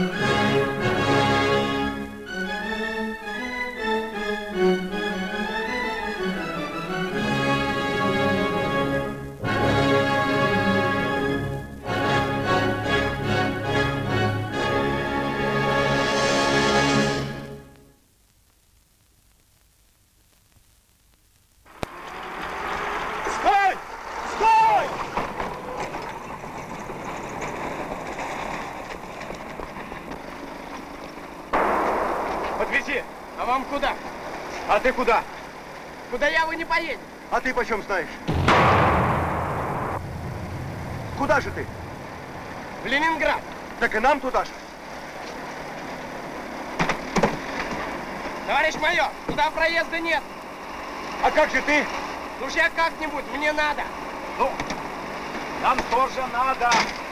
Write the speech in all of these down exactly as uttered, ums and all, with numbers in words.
А ты куда? Куда я, вы не поедете. А ты почем знаешь? Куда же ты? В Ленинград. Так и нам туда же. Товарищ майор, туда проезда нет. А как же ты? Ну уж я как-нибудь, мне надо. Ну, нам тоже надо.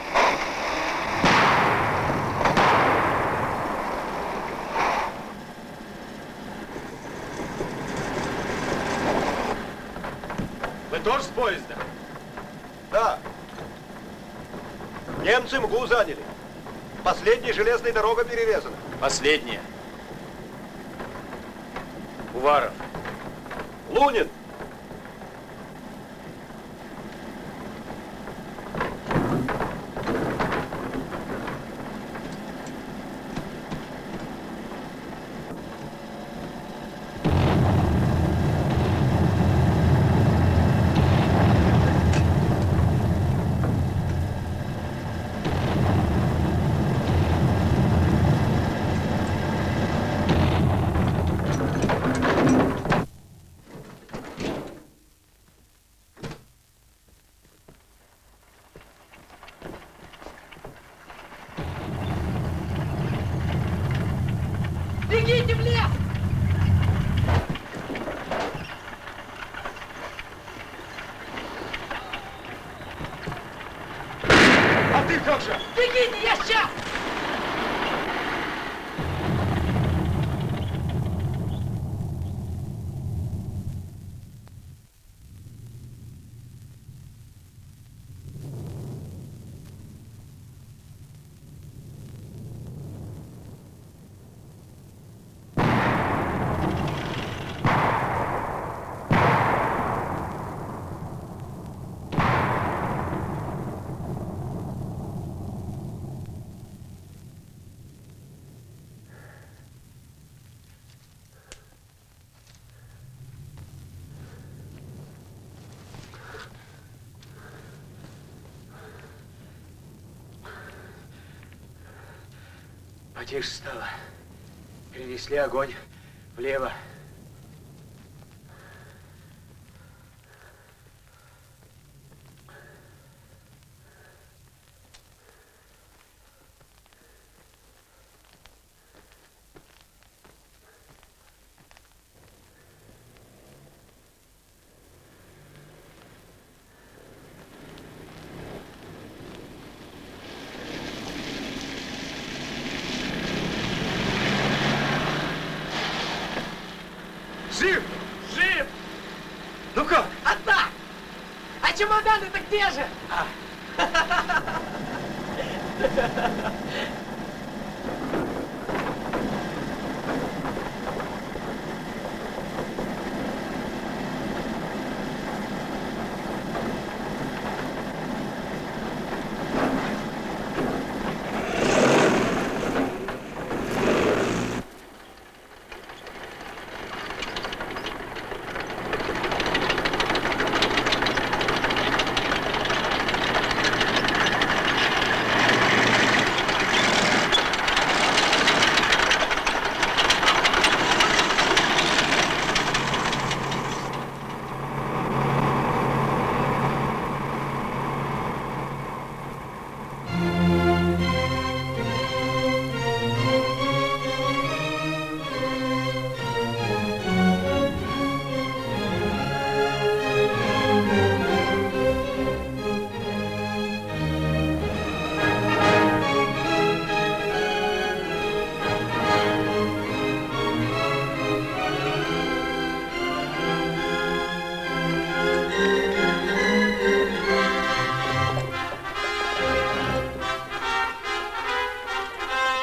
Вы тоже с поезда? Да. Немцы МГУ заняли. Последняя железная дорога перерезана. Последняя. Уваров. Лунин. Бегите в лес! А ты как же? Бегите, я сейчас! Потише стало. Перенесли огонь влево. Жив! Жив! Ну как? А так! А чемоданы-то где же? А.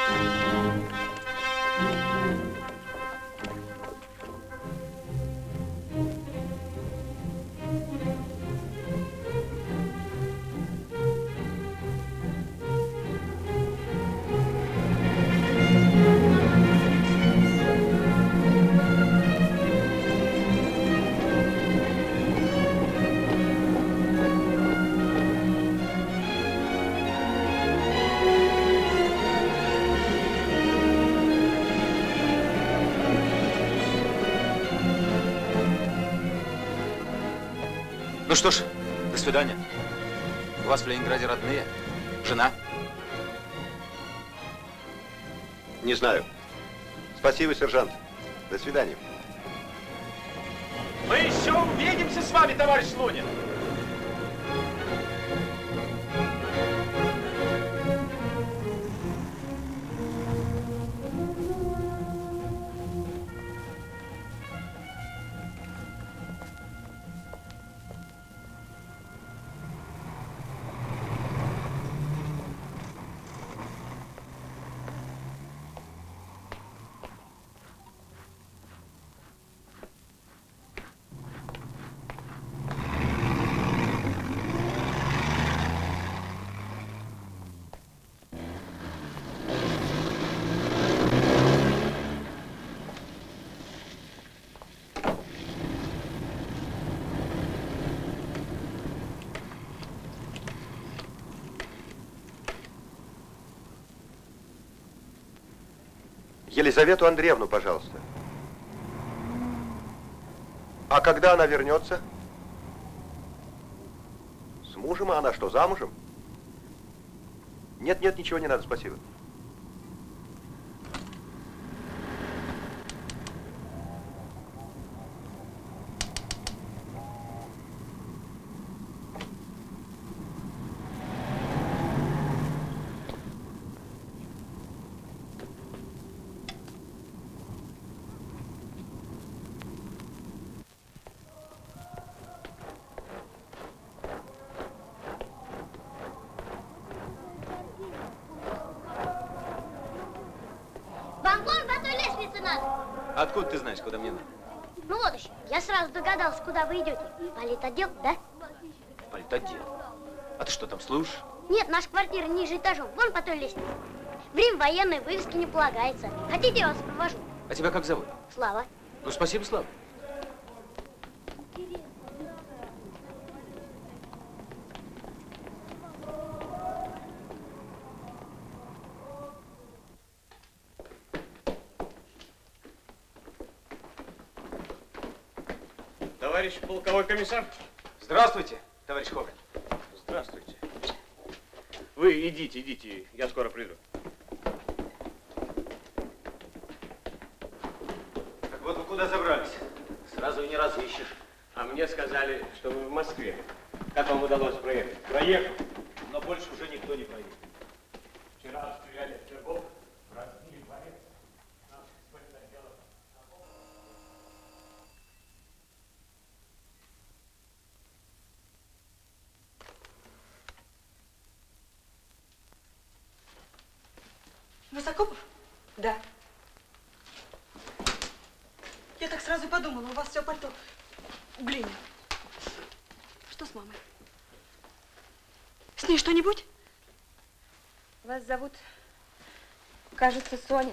Ну что ж, до свидания. У вас в Ленинграде родные? Жена? Не знаю. Спасибо, сержант. До свидания. Мы еще увидимся с вами, товарищ Лунин. Елизавету Андреевну, пожалуйста. А когда она вернется? С мужем, а она что, замужем? Нет, нет, ничего не надо, спасибо. Откуда ты знаешь, куда мне надо? Ну вот еще, я сразу догадался, куда вы идете. Политотдел, да? Политотдел. А ты что, там служишь? Нет, наша квартира ниже этажом, вон по той лестнице. Время военной вывески не полагается. Хотите, я вас провожу? А тебя как зовут? Слава. Ну, спасибо, Слава. Товарищ полковой комиссар. Здравствуйте, товарищ Хоган. Здравствуйте. Вы идите, идите, я скоро приду. Так вот вы куда забрались? Сразу и не разыщешь. А мне сказали, что вы в Москве. Как вам удалось проехать? Проехал, но больше уже никто не проедет. Вчера стреляли в Пергов, разбили дворец. Наших спецотделов. Высокопов? Да. Я так сразу и подумала, у вас все пальто в глине. Что с мамой? С ней что-нибудь? Вас зовут, кажется, Соня.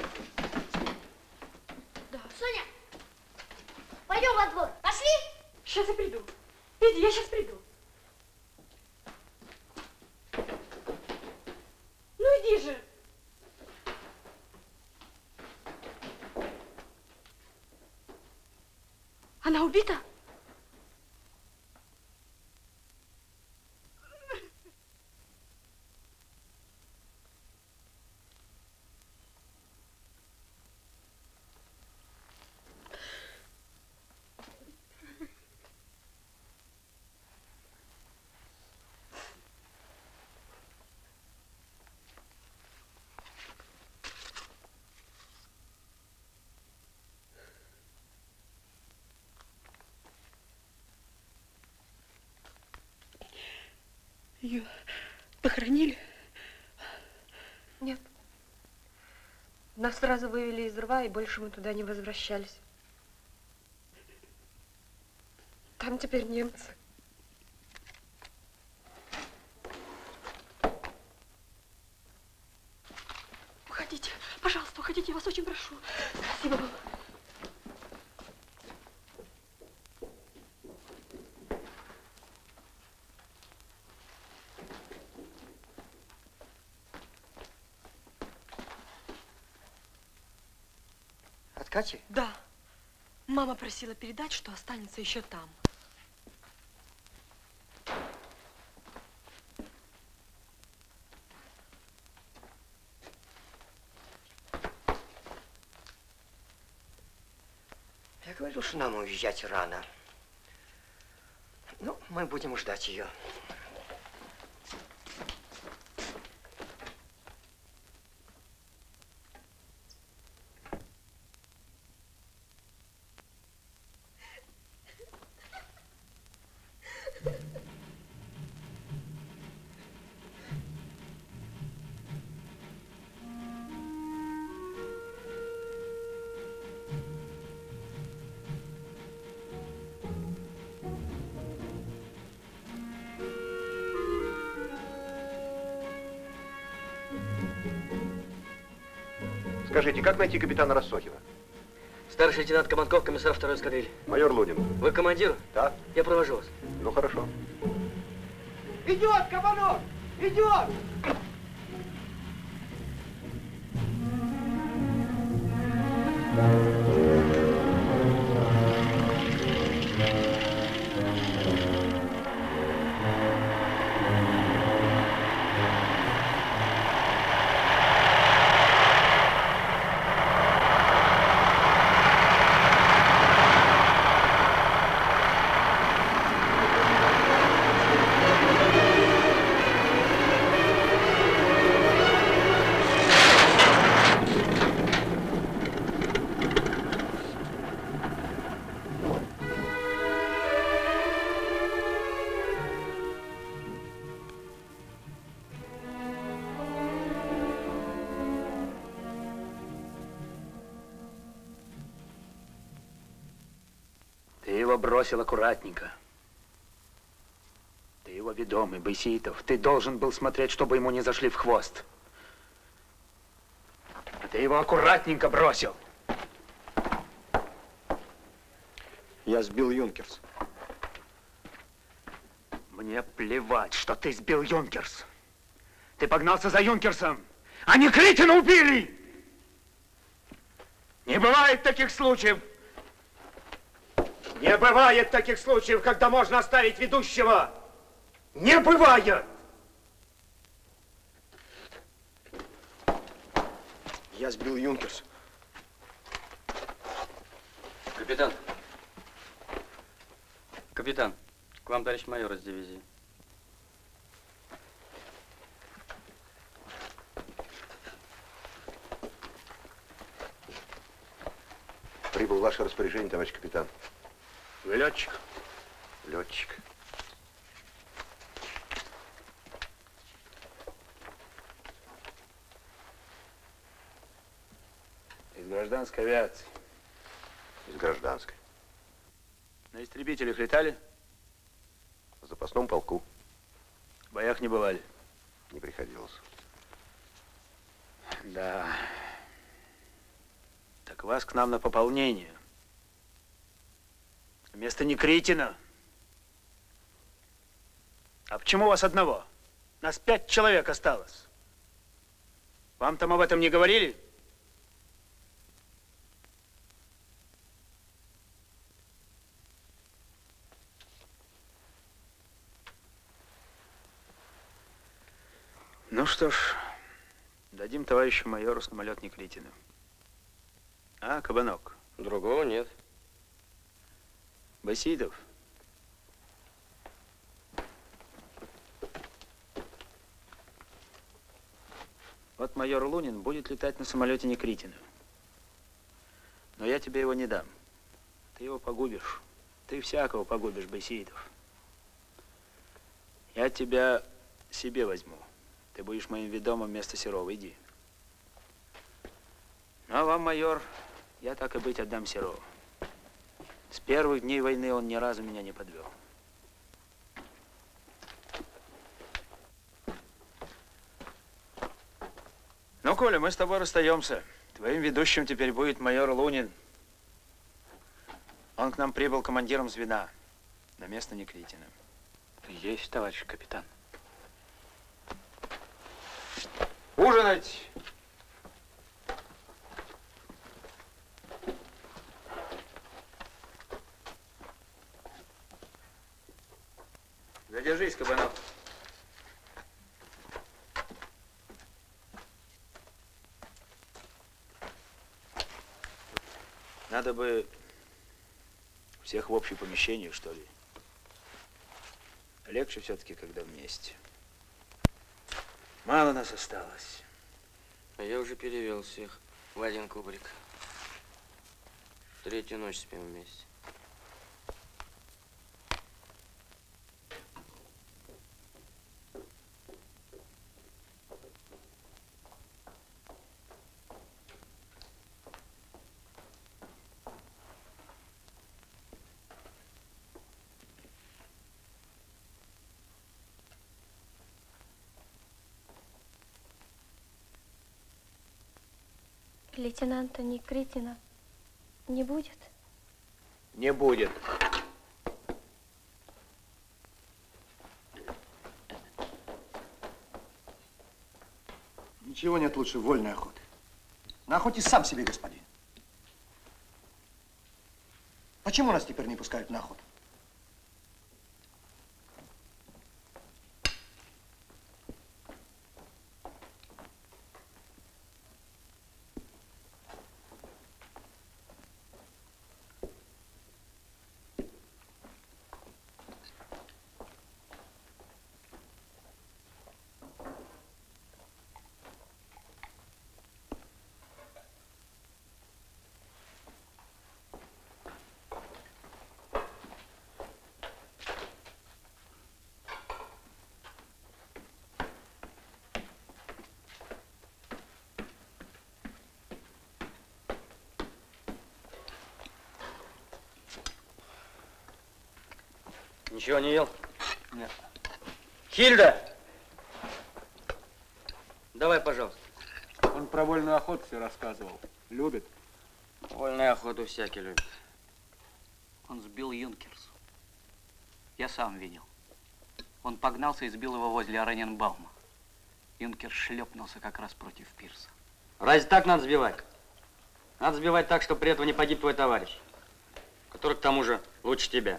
Да. Соня, пойдем во двор. Пошли? Сейчас я приду. Иди, я сейчас приду. Ну иди же. Она убита? Ее похоронили? Нет. Нас сразу вывели из рва, и больше мы туда не возвращались. Там теперь немцы. Уходите, пожалуйста, уходите, я вас очень прошу. Спасибо вам. От Кати? Да. Мама просила передать, что останется еще там. Я говорил, что нам уезжать рано. Ну, мы будем ждать ее. Скажите, как найти капитана Рассохина? Старший лейтенант Команков, комиссар второй эскадрильи. Майор Лунин. Вы командир? Да. Я провожу вас. Ну, хорошо. Идет, Кабанов! Идет! Бросил аккуратненько. Ты его ведомый, Байсеитов. Ты должен был смотреть, чтобы ему не зашли в хвост. А ты его аккуратненько бросил. Я сбил Юнкерс. Мне плевать, что ты сбил Юнкерс. Ты погнался за Юнкерсом. Они Критина убили! Не бывает таких случаев. Не бывает таких случаев, когда можно оставить ведущего. Не бывает! Я сбил Юнкерс. Капитан. Капитан, к вам товарищ майор из дивизии. Прибыл в ваше распоряжение, товарищ капитан. Вы летчик? Летчик. Из гражданской авиации. Из гражданской. На истребителях летали? В запасном полку. В боях не бывали? Не приходилось. Да. Так вас к нам на пополнение. Вместо Никритина. А почему вас одного? Нас пять человек осталось. Вам там об этом не говорили? Ну что ж, дадим товарищу майору самолет Никритина. А, Кабанок? Другого нет. Байсеитов? Вот майор Лунин будет летать на самолете Никритина. Но я тебе его не дам. Ты его погубишь. Ты всякого погубишь, Байсеитов. Я тебя себе возьму. Ты будешь моим ведомым вместо Серова. Иди. вам, майор, я так и быть отдам Серову. С первых дней войны он ни разу меня не подвел. Ну, Коля, мы с тобой расстаемся. Твоим ведущим теперь будет майор Лунин. Он к нам прибыл командиром звена на место Никритина. Есть, товарищ капитан. Ужинать! Задержись, Кабанов. Надо бы всех в общее помещение, что ли. Легче все-таки, когда вместе. Мало нас осталось. А я уже перевел всех в один кубрик. Третью ночь спим вместе. Лейтенанта Никритина не будет? Не будет. Ничего нет лучше вольной охоты. На охоте сам себе господин. Почему нас теперь не пускают на охоту? Ничего не ел? Нет. Хильда! Давай, пожалуйста. Он про вольную охоту все рассказывал. Любит. Вольную охоту всякий любит. Он сбил Юнкерсу. Я сам видел. Он погнался и сбил его возле Орененбаума. Юнкерс шлепнулся как раз против пирса. Разве так надо сбивать? Надо сбивать так, чтобы при этом не погиб твой товарищ, который к тому же лучше тебя.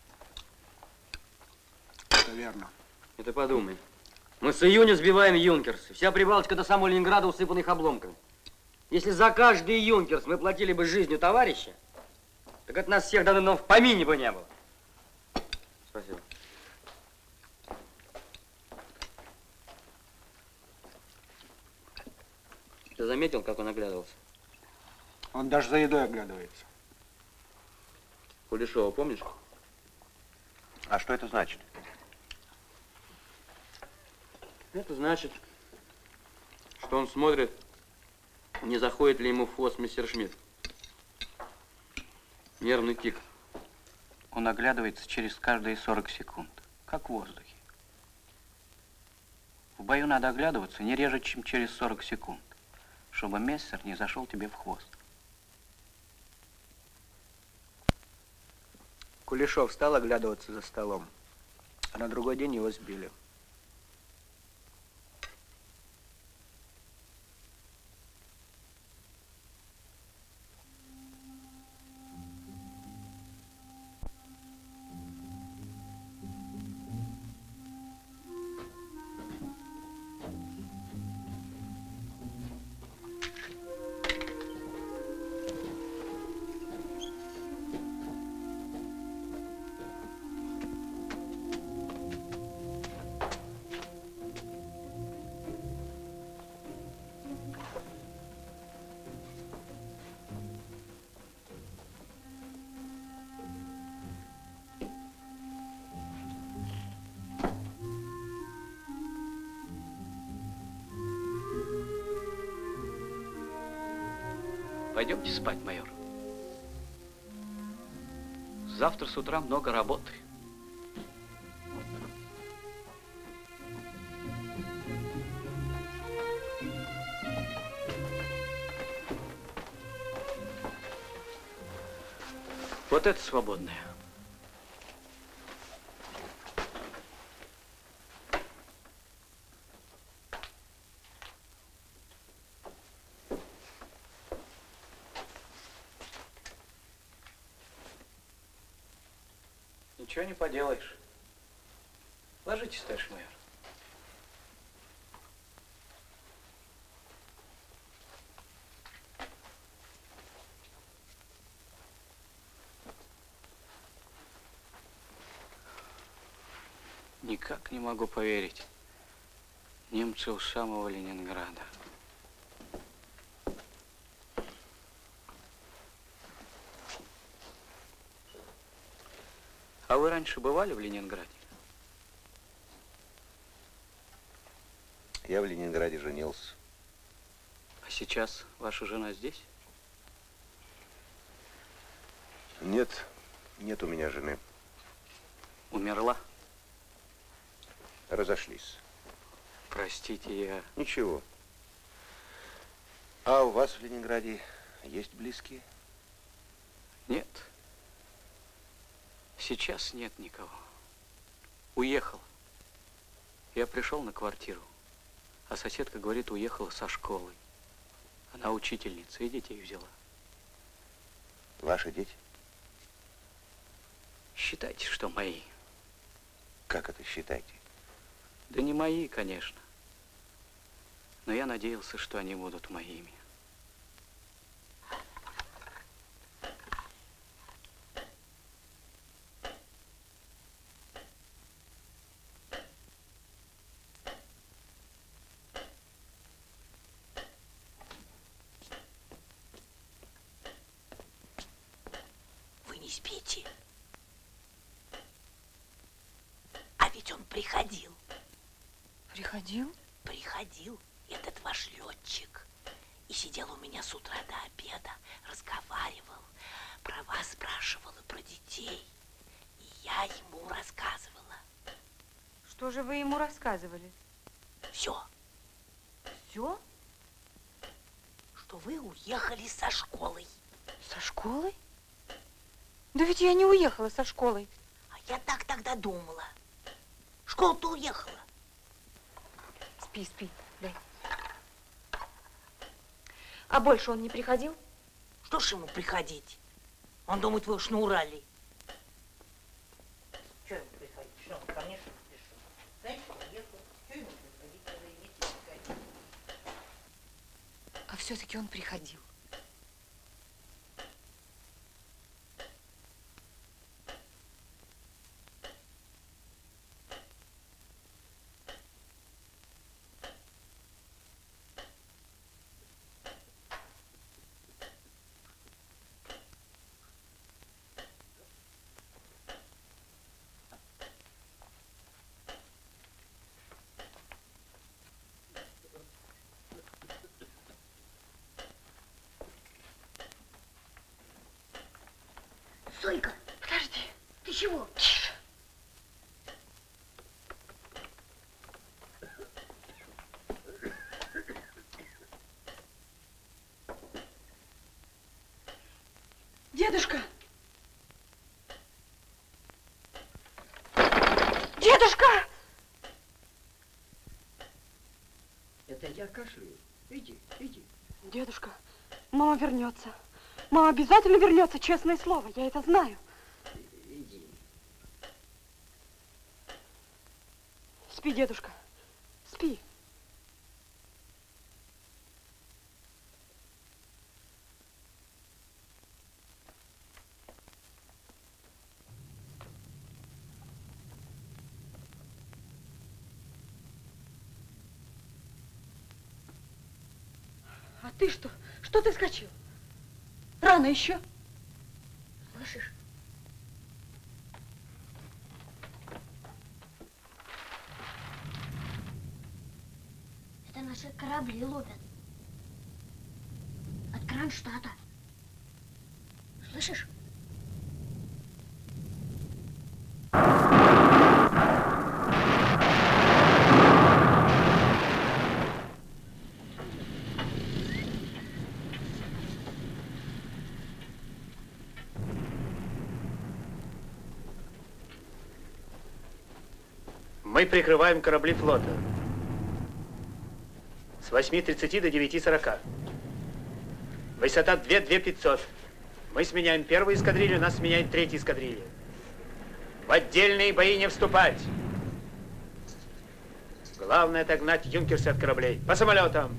Это верно. И ты подумай. Мы с июня сбиваем Юнкерсы. Вся Прибалтика до самого Ленинграда усыпана их обломками. Если за каждый Юнкерс мы платили бы жизнью товарища, так это нас всех давно в помине бы не было. Спасибо. Ты заметил, как он оглядывался? Он даже за едой оглядывается. Кулешова, помнишь? А что это значит? Это значит, что он смотрит, не заходит ли ему в хвост мистер Шмидт. Нервный тик. Он оглядывается через каждые сорок секунд, как в воздухе. В бою надо оглядываться не реже, чем через сорок секунд, чтобы мессер не зашел тебе в хвост. Кулешов стал оглядываться за столом, а на другой день его сбили. Пойдемте спать, майор. Завтра с утра много работы. Вот это свободное. Ничего не поделаешь. Ложитесь, старший майор. Никак не могу поверить. Немцы у самого Ленинграда. А вы раньше бывали в Ленинграде? Я в Ленинграде женился. А сейчас ваша жена здесь? Нет, нет у меня жены. Умерла? Разошлись. Простите, я... Ничего. А у вас в Ленинграде есть близкие? Нет. Сейчас нет никого. Уехал. Я пришел на квартиру, а соседка говорит, уехала со школы. Она учительница, и детей взяла. Ваши дети? Считайте, что мои. Как это считаете? Да не мои, конечно. Но я надеялся, что они будут моими. Вы не спите? А ведь он приходил. Приходил? Приходил этот ваш летчик. И сидел у меня с утра до обеда, разговаривал, про вас спрашивал и про детей. И я ему рассказывала. Что же вы ему рассказывали? Все. Все? Что вы уехали со школой. Со школой? Да ведь я не уехала со школой. А я так тогда думала. Школа-то уехала. Спи, спи, дай. А больше он не приходил? Что ж ему приходить? Он думает, вы уж на Урале. Что ему приходить? Что он, конечно, пришел. Знаете, уехал. Что ему приходить, когда и дети приходить? А все-таки он приходил. Сойка! Подожди. Ты чего? Тише. Дедушка! Дедушка! Это я кашляю. Иди, иди. Дедушка, мама вернется. Мама обязательно вернется, честное слово, я это знаю. Иди. Спи, дедушка, спи. А ты что? Что ты скачал? Рано еще. Слышишь? Это наши корабли ловят. От Кронштадта. Слышишь? Мы прикрываем корабли флота с восьми тридцати до девяти сорока. Высота две — две пятьсот. Мы сменяем первую эскадрилью, нас сменяет третья эскадрилья. В отдельные бои не вступать. Главное отогнать юнкерсы от кораблей. По самолетам.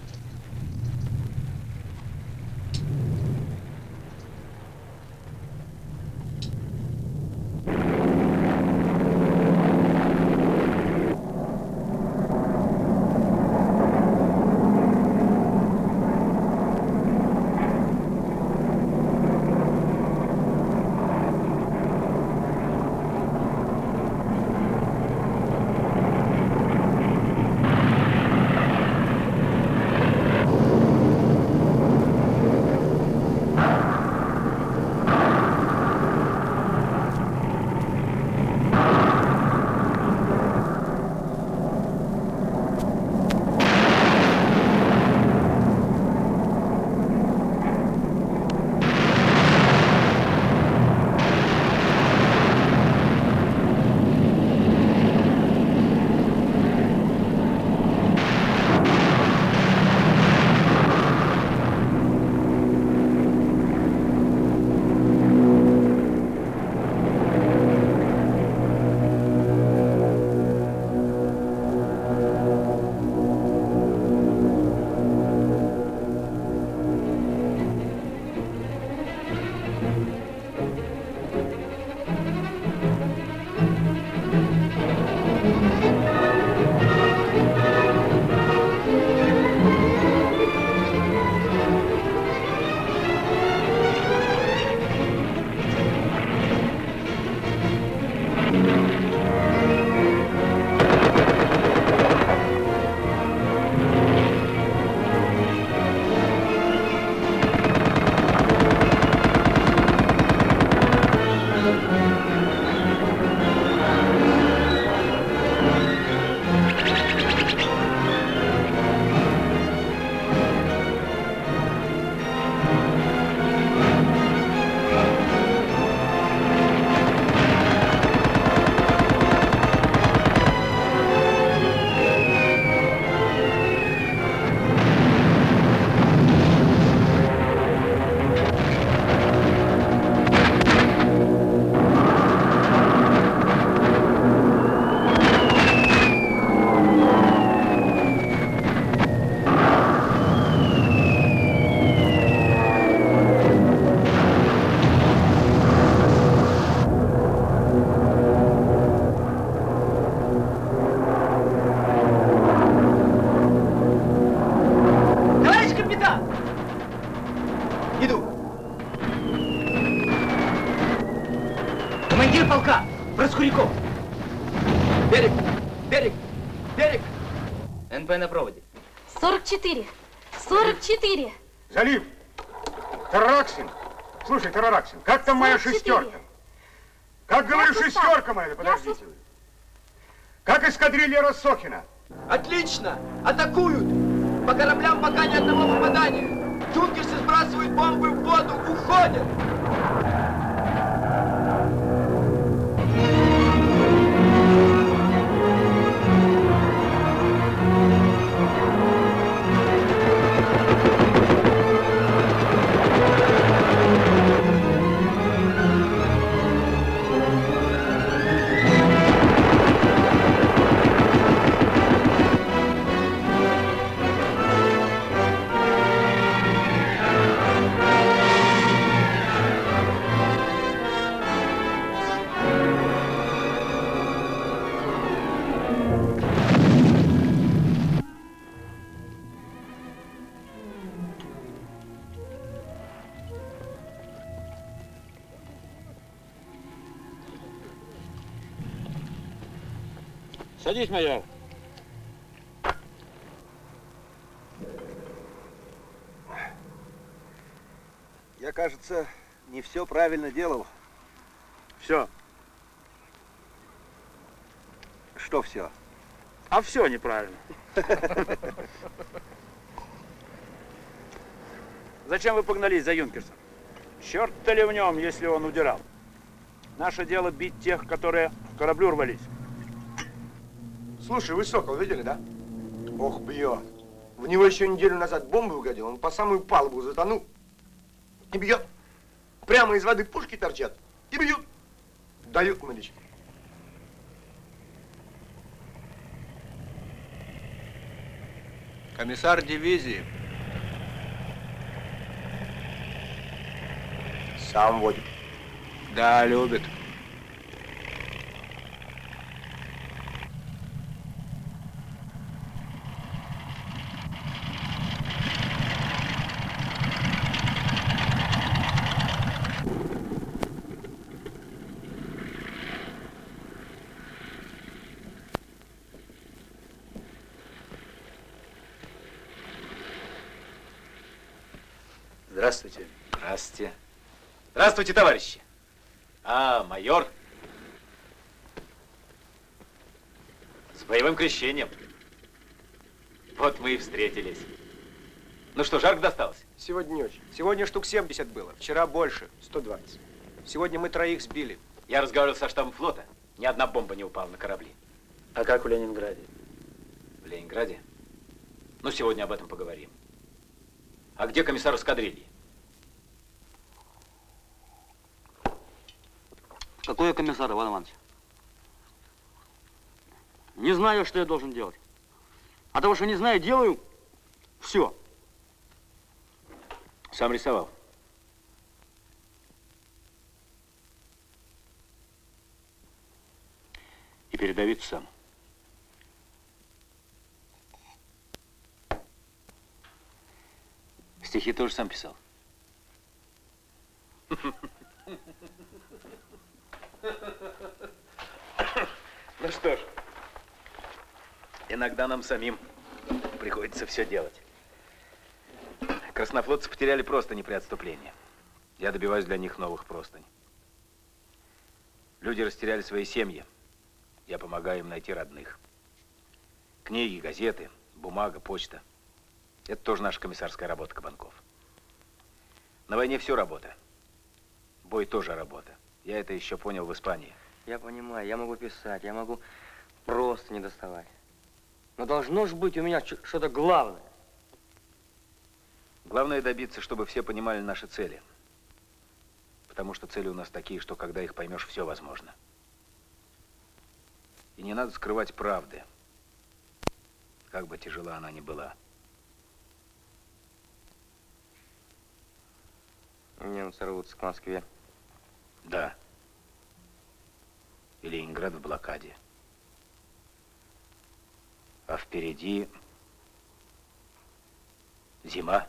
Проскуряков! Берег! Берег! Берег! эн пэ на проводе. сорок четыре! сорок четыре! Залив! Тарараксин! Слушай, Тарараксин, как там моя шестерка? Как, говорю, шестерка моя? Подождите вы. Как эскадрилья Рассохина? Отлично! Атакуют! По кораблям пока ни одного попадания. Юнкерсы сбрасывают бомбы в воду, уходят! Садись, майор. Я, кажется, не все правильно делал. Все. Что все? А все неправильно. Зачем вы погнались за Юнкерсом? Черт-то ли в нем, если он удирал? Наше дело бить тех, которые к кораблю рвались. Слушай, вы Сокол видели, да? Ох, бьет. В него еще неделю назад бомбу угодил, он по самую палубу затонул. И бьет. Прямо из воды пушки торчат. И бьют. Дают мылечки. Комиссар дивизии. Сам водит. Да, любит. Здравствуйте. Здравствуйте. Здравствуйте, товарищи. А, майор. С боевым крещением. Вот мы и встретились. Ну что, жарко досталось? Сегодня не очень. Сегодня штук семьдесят было. Вчера больше. сто двадцать. Сегодня мы троих сбили. Я разговаривал со штабом флота. Ни одна бомба не упала на корабли. А как в Ленинграде? В Ленинграде? Ну, сегодня об этом поговорим. А где комиссар эскадрильи? Какой я комиссар, Иван Иванович? Не знаю, что я должен делать. А того, что не знаю, делаю все. Сам рисовал. И передавить сам. Стихи тоже сам писал. Ну что ж, иногда нам самим приходится все делать. Краснофлотцы потеряли простыни при отступлении. Я добиваюсь для них новых простыней. Люди растеряли свои семьи. Я помогаю им найти родных. Книги, газеты, бумага, почта. Это тоже наша комиссарская работа, Кабанков. На войне все работа. Бой тоже работа. Я это еще понял в Испании. Я понимаю, я могу писать, я могу просто не доставать. Но должно же быть у меня что-то главное. Главное добиться, чтобы все понимали наши цели. Потому что цели у нас такие, что когда их поймешь, все возможно. И не надо скрывать правды, как бы тяжела она ни была. Немцы рвутся к Москве. Да. И Ленинград в блокаде. А впереди зима.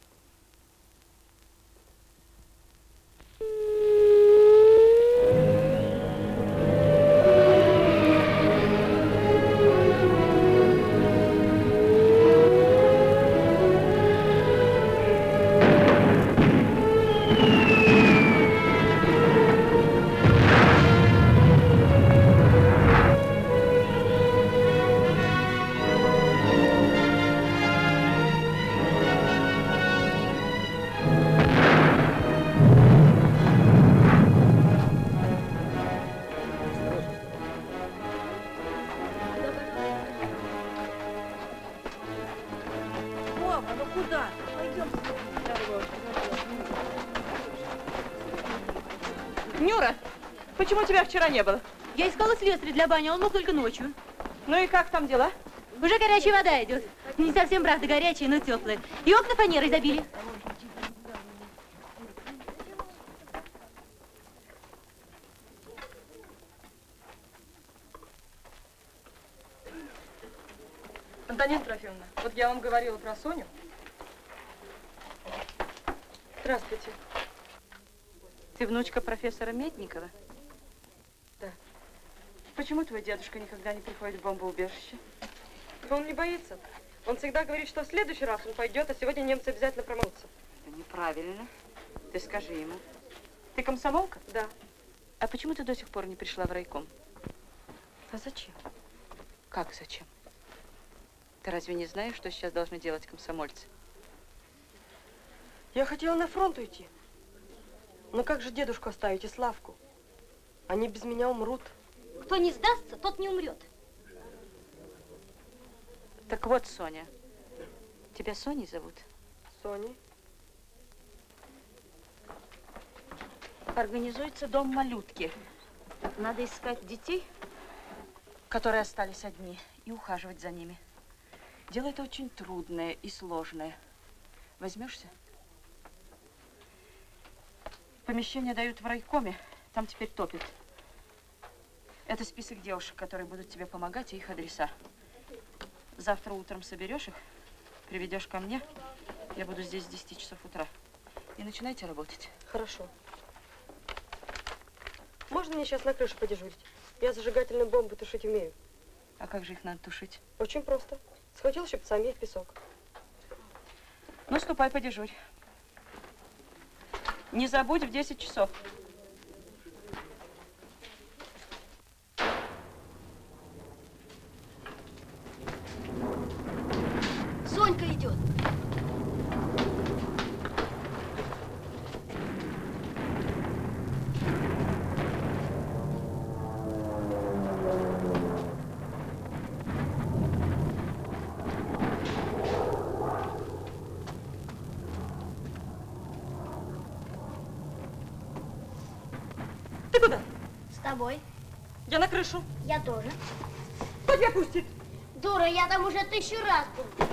Почему тебя вчера не было? Я искала слесаря для бани, он мог только ночью. Ну и как там дела? Уже горячая вода идет. Не совсем, правда, горячая, но теплая. И окна фанерой забили. Антонина Трофимовна, вот я вам говорила про Соню. Здравствуйте. Ты внучка профессора Медникова? Да. Почему твой дедушка никогда не приходит в бомбоубежище? Он не боится. Он всегда говорит, что в следующий раз он пойдет, а сегодня немцы обязательно промоутся. Это неправильно. Ты скажи ему. Ты комсомолка? Да. А почему ты до сих пор не пришла в райком? А зачем? Как зачем? Ты разве не знаешь, что сейчас должны делать комсомольцы? Я хотела на фронт уйти. Но как же дедушку оставить и Славку? Они без меня умрут. Кто не сдастся, тот не умрет. Так вот, Соня. Тебя Соней зовут? Соней. Организуется дом малютки. Надо искать детей, которые остались одни, и ухаживать за ними. Дело это очень трудное и сложное. Возьмешься? Помещение дают в райкоме, там теперь топят. Это список девушек, которые будут тебе помогать, и их адреса. Завтра утром соберешь их, приведешь ко мне. Я буду здесь с десяти часов утра. И начинайте работать. Хорошо. Можно мне сейчас на крыше подежурить? Я зажигательные бомбы тушить умею. А как же их надо тушить? Очень просто. Схватил щипцами в песок. Ну, ступай, подежурь. Не забудь в десять часов. Сонька идет. Ты куда? С тобой. Я на крышу. Я тоже. Кто тебя пустит? Дура, я там уже тысячу раз был.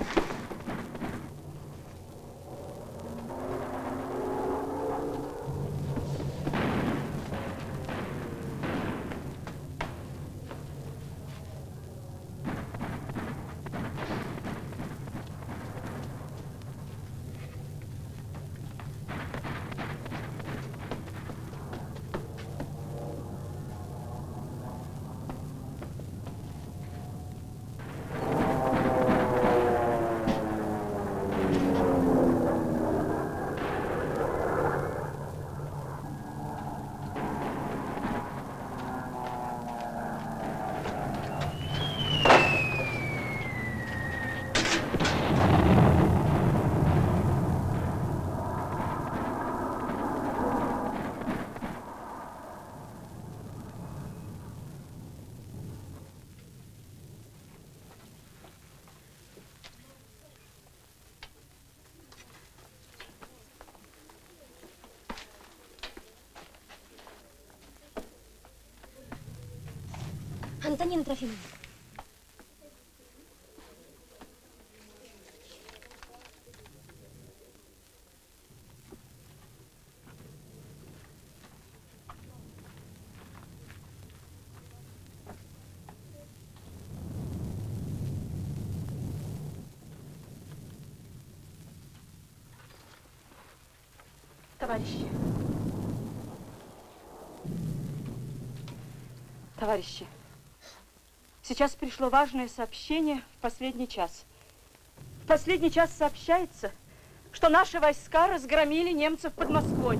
Антонина Трофимовна. Товарищи. Товарищи. Сейчас пришло важное сообщение в последний час. В последний час сообщается, что наши войска разгромили немцев под Москвой.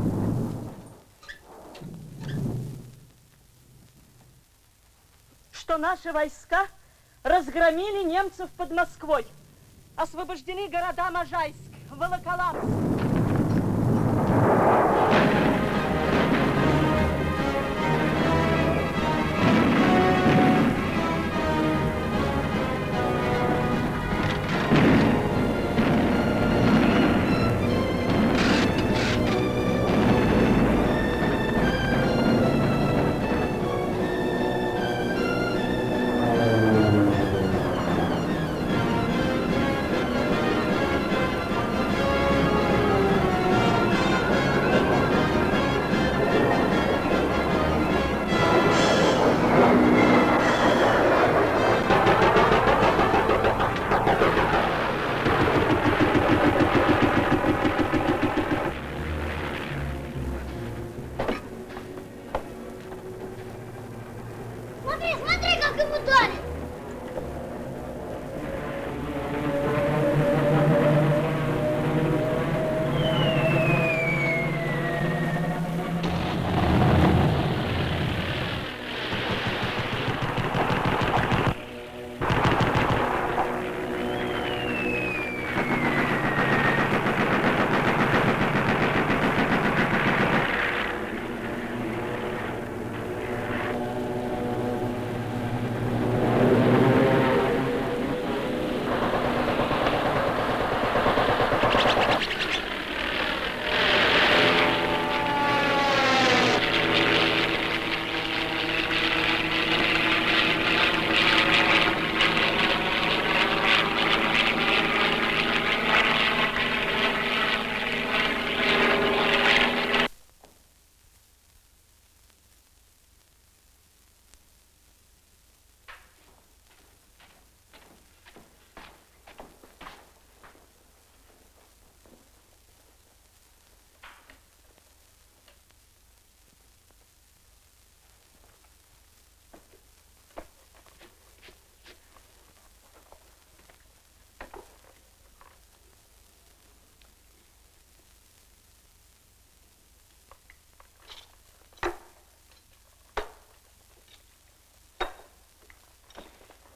Что наши войска разгромили немцев под Москвой. Освобождены города Можайск, Волоколамск.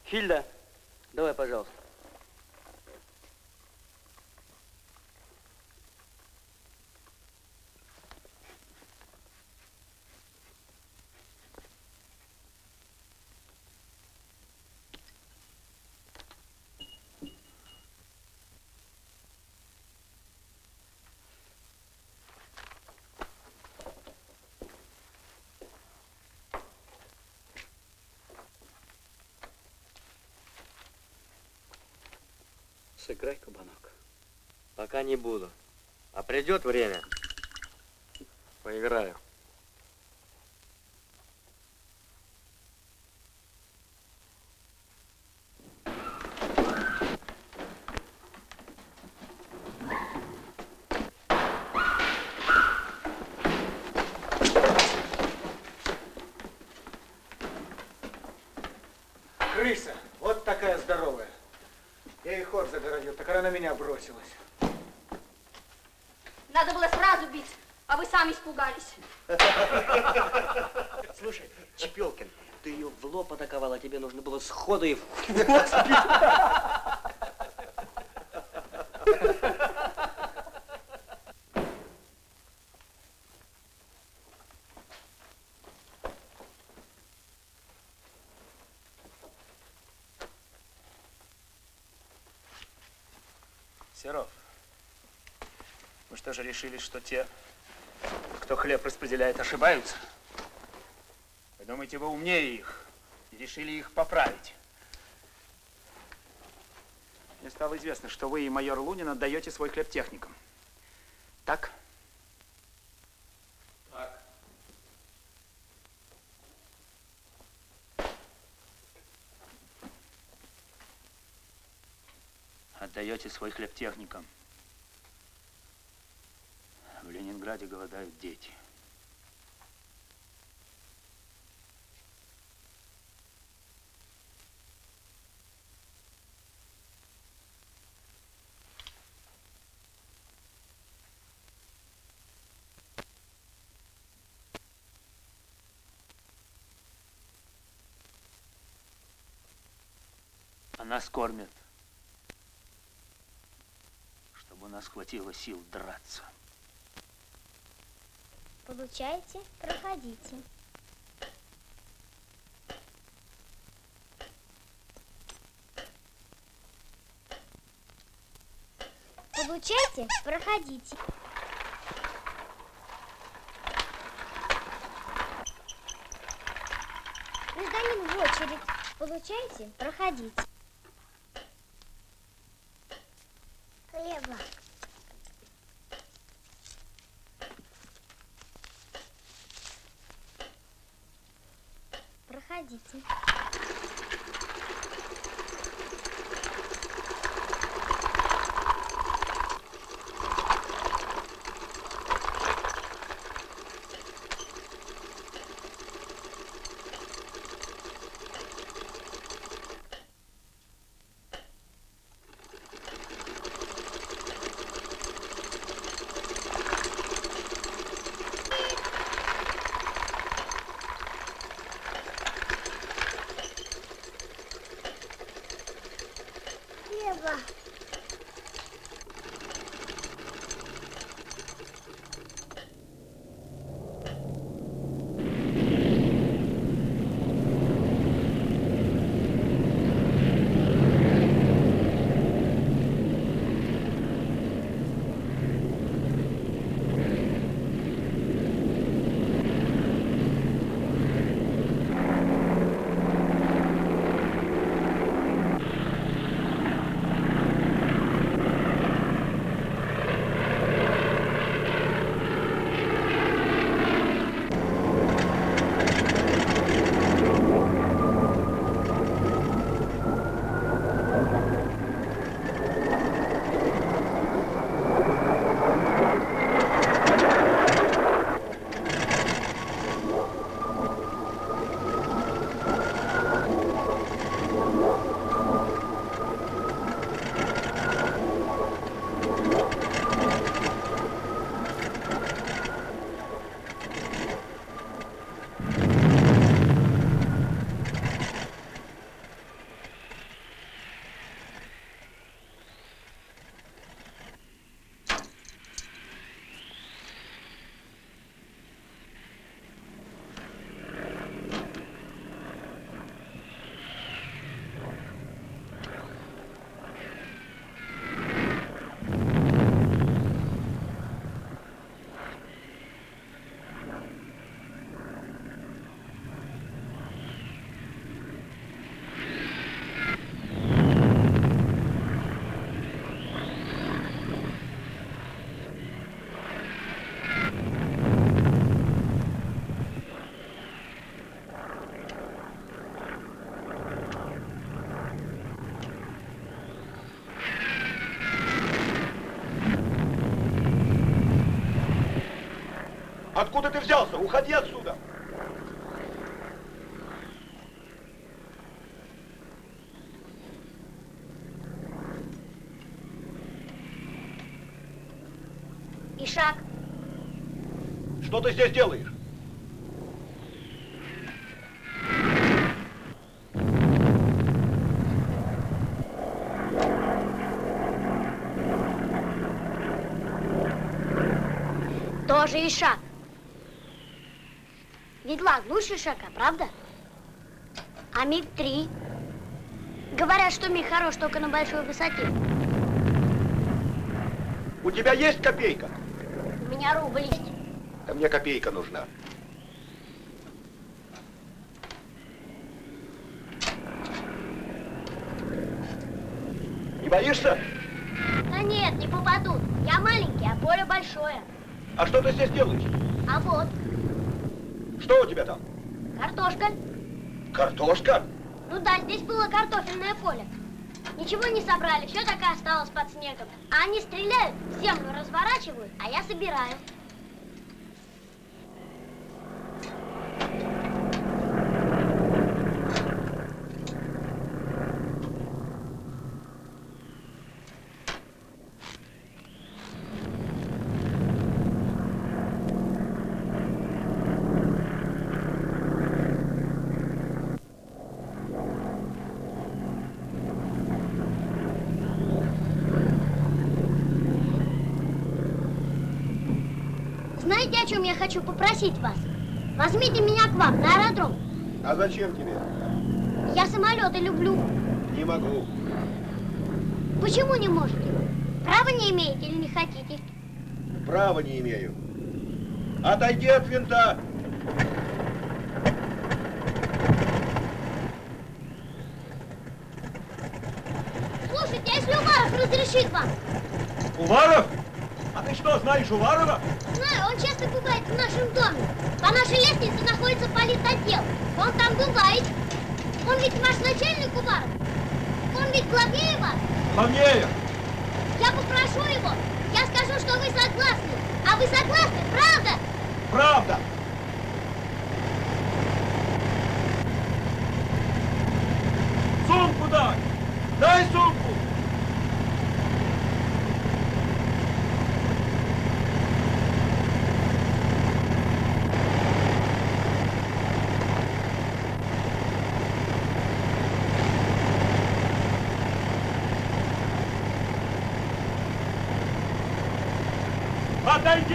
Хильда, давай, пожалуйста. Сыграй, кабанок. Пока не буду. А придет время, поиграю. Крыса, вот такая здоровая. Я ей ход загородил, так она на меня бросилась. Надо было сразу бить, а вы сами испугались. Слушай, Чепелкин, ты ее в лоб атаковал, а тебе нужно было сходу и в Серов, вы что же решили, что те, кто хлеб распределяет, ошибаются? Вы думаете, вы умнее их и решили их поправить? Мне стало известно, что вы и майор Лунин отдаете свой хлеб техникам. Так? Так. Отдаете свой хлеб техникам. В Ленинграде голодают дети. А нас кормят, чтобы у нас хватило сил драться. Получайте, проходите. Получайте, проходите. Гражданин в очередь. Получайте, проходите. Хлеба. Проходите. Откуда ты взялся? Уходи отсюда! Ишак. Что ты здесь делаешь? Тоже Ишак. Ведлак лучше Ишака, правда? А миг три. Говорят, что миг хорош только на большой высоте. У тебя есть копейка? У меня рубль есть. Да мне копейка нужна. Не боишься? Да нет, не попадут. Я маленький, а поле большое. А что ты здесь делаешь? А вот. Что у тебя там? Картошка. Картошка? Ну да, здесь было картофельное поле. Ничего не собрали, все так и осталось под снегом. А они стреляют, землю разворачивают, а я собираю. Знаете, о чем я хочу попросить вас? Возьмите меня к вам на аэродром. А зачем тебе? Я самолеты люблю. Не могу. Почему не можете? Права не имеете или не хотите? Права не имею. Отойди от винта. Слушайте, а если Уваров разрешит вам? Уваров? А ты что, знаешь Уварова? Знаю, он часто бывает в нашем доме. По нашей лестнице находится политотдел. Он там бывает. Он ведь ваш начальник, Уваров. Он ведь главнее вас. Главнее. Я попрошу его. Я скажу, что вы согласны. А вы согласны, правда? Правда. Сумку дай. Дай сумку. Отойди!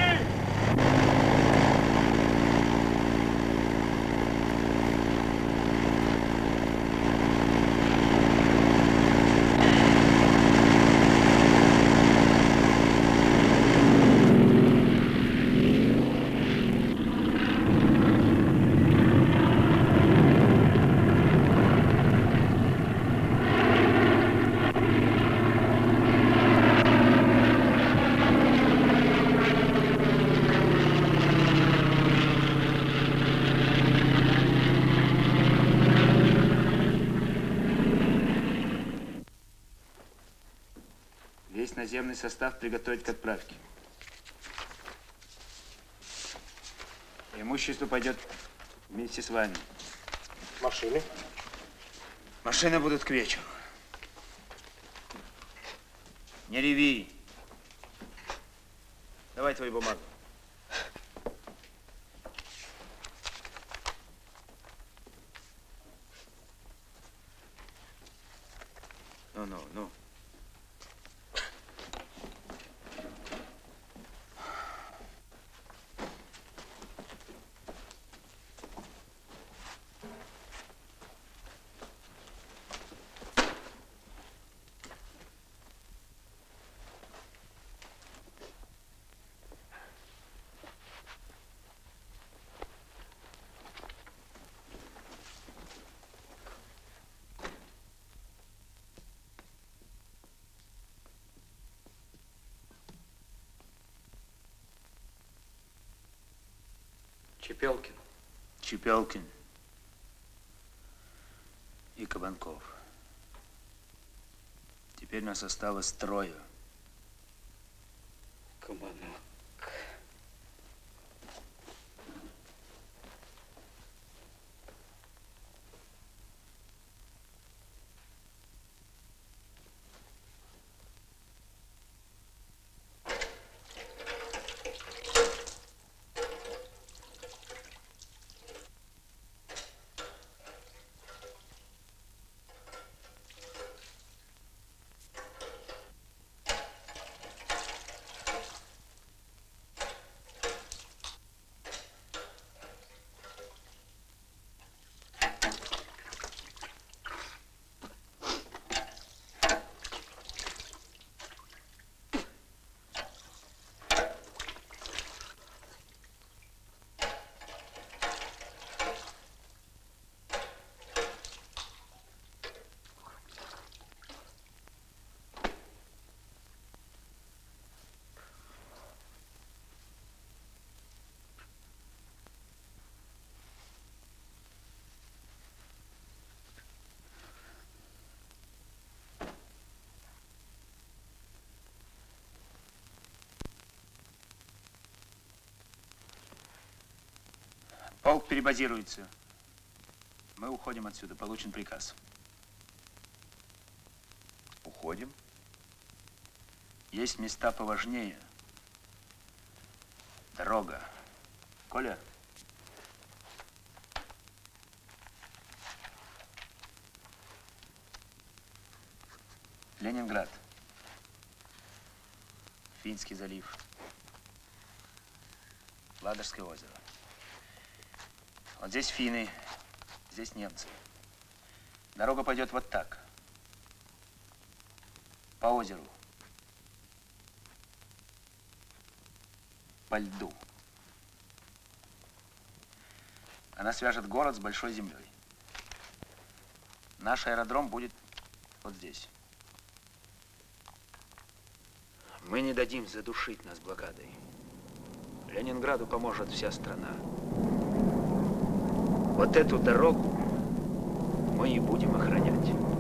Весь наземный состав приготовить к отправке. Имущество пойдет вместе с вами. Машины? Машины будут к вечеру. Не реви. Давай твою бумагу. Ну, ну, ну. Чепелкин. Чепелкин и Кабанков. Теперь нас осталось трое. Кабанок. Полк перебазируется. Мы уходим отсюда. Получен приказ. Уходим? Есть места поважнее. Дорога. Коля? Ленинград. Финский залив. Ладожское озеро. Вот здесь финны, здесь немцы. Дорога пойдет вот так. По озеру. По льду. Она свяжет город с большой землей. Наш аэродром будет вот здесь. Мы не дадим задушить нас блокадой. Ленинграду поможет вся страна. Вот эту дорогу мы и будем охранять.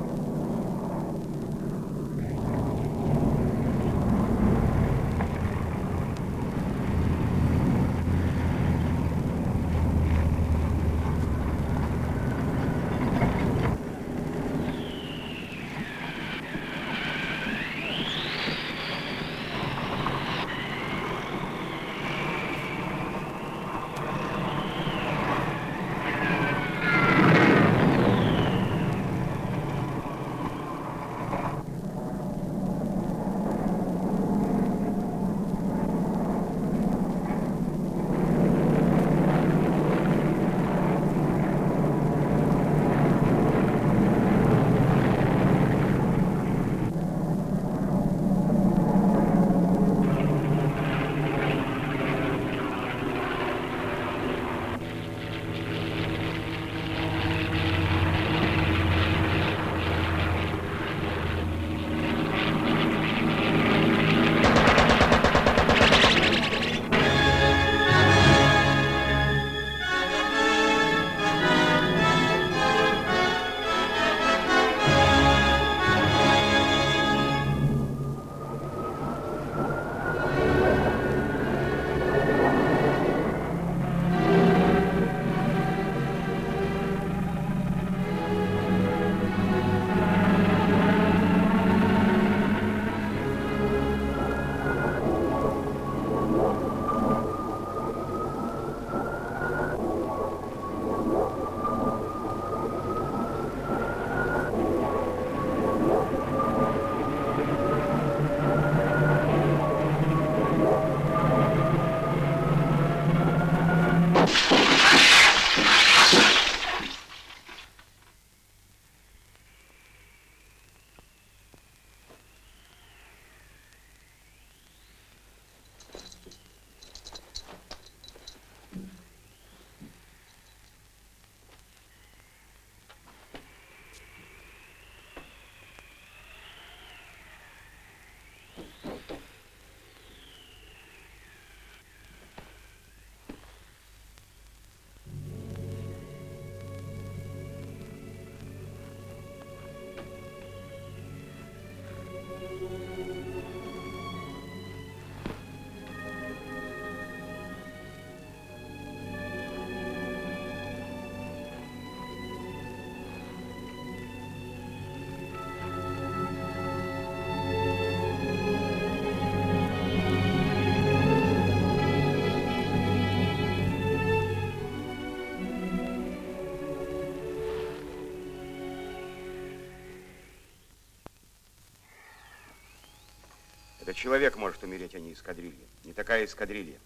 Это человек может умереть, а не эскадрилья. Не такая эскадрилья.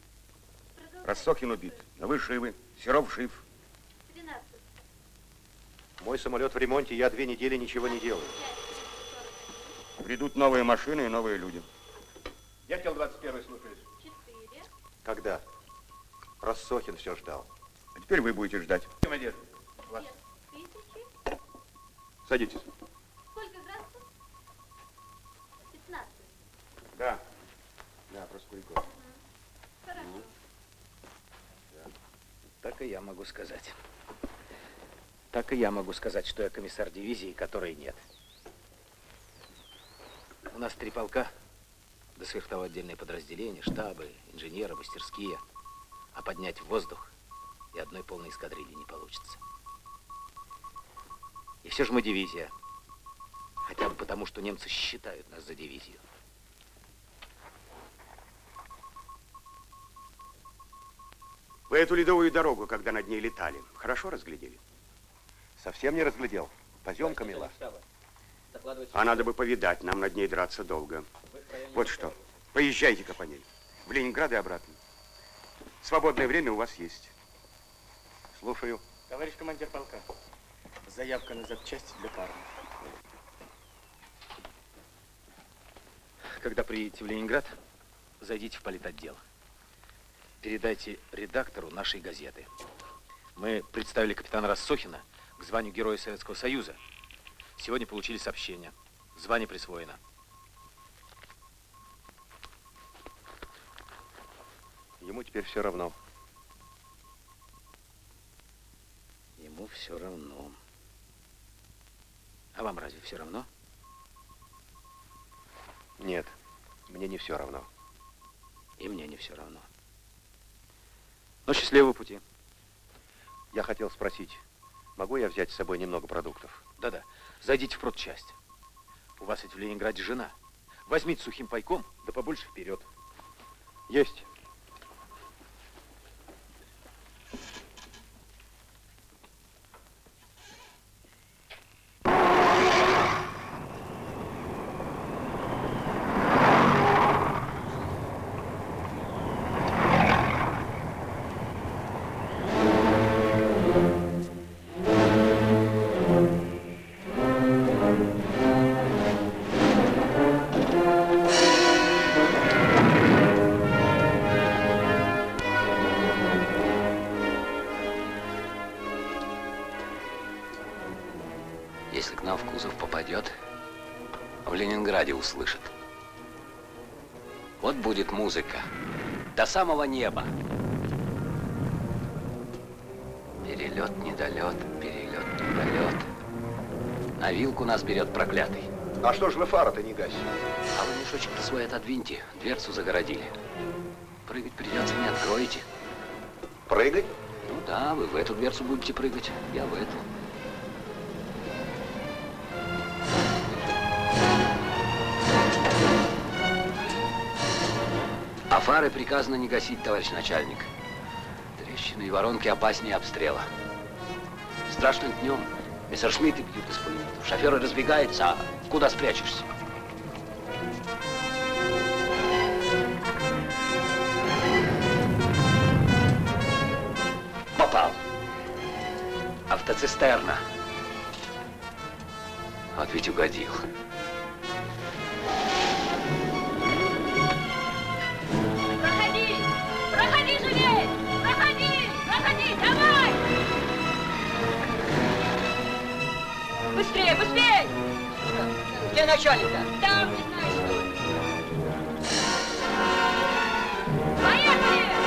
Рассокин убит, но вы живы, Серов жив. Мой самолет в ремонте, я две недели ничего не делаю. Придут новые машины и новые люди. Я хотел двадцать первый, слушаюсь. Когда? Рассокин все ждал. А теперь вы будете ждать. Командир, вас. Садитесь. Сколько градусов? пятнадцать. Да. Да, Проскуряков. Хорошо. Ну, да. Так и я могу сказать. Так и я могу сказать, что я комиссар дивизии, которой нет. У нас три полка, до сверх того отдельные подразделения, штабы, инженеры, мастерские. А поднять в воздух и одной полной эскадрильи не получится. И все же мы дивизия. Хотя бы потому, что немцы считают нас за дивизию. Вы эту ледовую дорогу, когда над ней летали, хорошо разглядели? Совсем не разглядел. Поземка мила. А надо бы повидать, нам над ней драться долго. Вот что, поезжайте-ка по ней. В Ленинград и обратно. Свободное время у вас есть. Слушаю. Товарищ командир полка, заявка на запчасти для Карла. Когда приедете в Ленинград, зайдите в политотдел. Передайте редактору нашей газеты. Мы представили капитана Рассохина к званию Героя Советского Союза. Сегодня получили сообщение. Звание присвоено. Ему теперь все равно. Ему все равно. А вам разве все равно? Нет, мне не все равно. И мне не все равно. Но счастливого пути. Я хотел спросить, могу я взять с собой немного продуктов? Да-да, зайдите в продчасть. У вас ведь в Ленинграде жена. Возьмите сухим пайком, да побольше вперед. Есть. Если к нам в кузов попадет, в Ленинграде услышит. Вот будет музыка. До самого неба. Перелет, недолет, перелет, недолет. На вилку нас берет проклятый. А что ж вы фары-то не гасите? А вы мешочек свой отодвиньте, дверцу загородили. Прыгать придется, не откроете. Прыгать? Ну да, вы в эту дверцу будете прыгать, я в эту. А фары приказано не гасить, товарищ начальник. Трещины и воронки опаснее обстрела. Страшным днем мессершмитты бьют из пулеметов. Шоферы разбегаются, а куда спрячешься? Попал. Автоцистерна. Вот ведь угодил. Проходи! Проходи живей! Проходи! Проходи! Давай! Быстрее, быстрее! Где начальник-то? Там, не знаю, что. Поехали!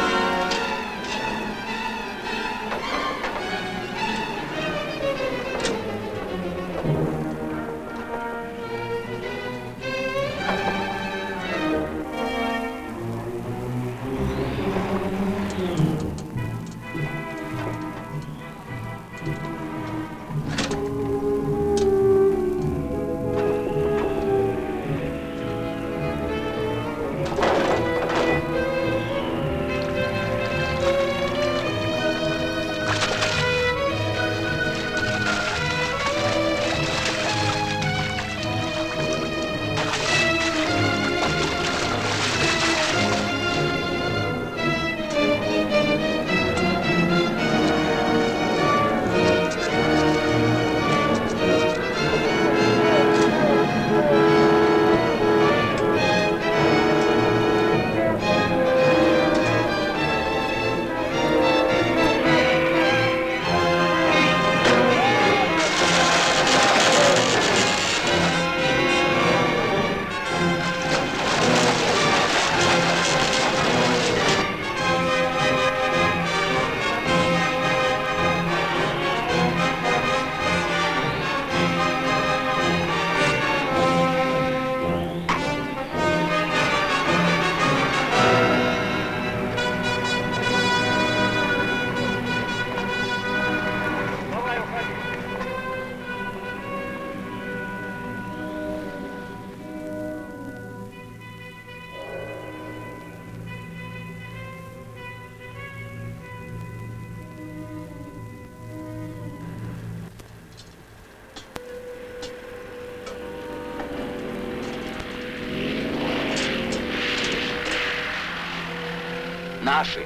Наши,